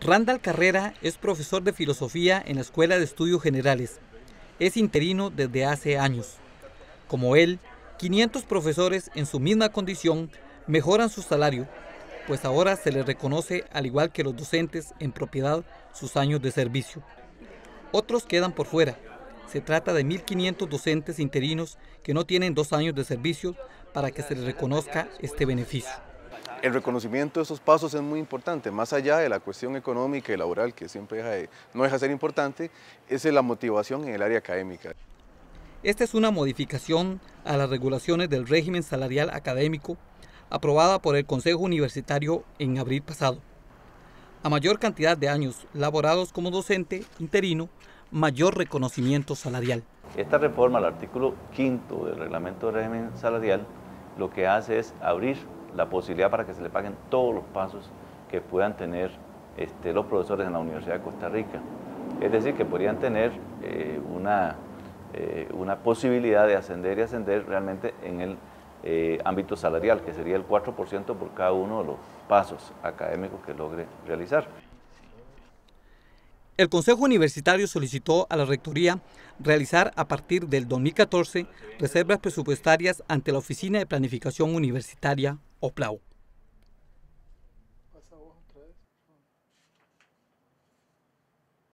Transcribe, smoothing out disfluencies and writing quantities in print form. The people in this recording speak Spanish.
Randall Carrera es profesor de filosofía en la Escuela de Estudios Generales. Es interino desde hace años. Como él, 500 profesores en su misma condición mejoran su salario, pues ahora se les reconoce, al igual que los docentes, en propiedad sus años de servicio. Otros quedan por fuera. Se trata de 1.500 docentes interinos que no tienen 2 años de servicio para que se les reconozca este beneficio. El reconocimiento de esos pasos es muy importante, más allá de la cuestión económica y laboral, que siempre no deja de ser importante, es la motivación en el área académica. Esta es una modificación a las regulaciones del régimen salarial académico aprobada por el Consejo Universitario en abril pasado. A mayor cantidad de años laborados como docente interino, mayor reconocimiento salarial. Esta reforma al artículo 5 del reglamento del régimen salarial lo que hace es abrir la posibilidad para que se le paguen todos los pasos que puedan tener los profesores en la Universidad de Costa Rica. Es decir, que podrían tener una posibilidad de ascender y ascender realmente en el ámbito salarial, que sería el 4% por cada uno de los pasos académicos que logre realizar. El Consejo Universitario solicitó a la Rectoría realizar a partir del 2014 reservas presupuestarias ante la Oficina de Planificación Universitaria, OPLAU.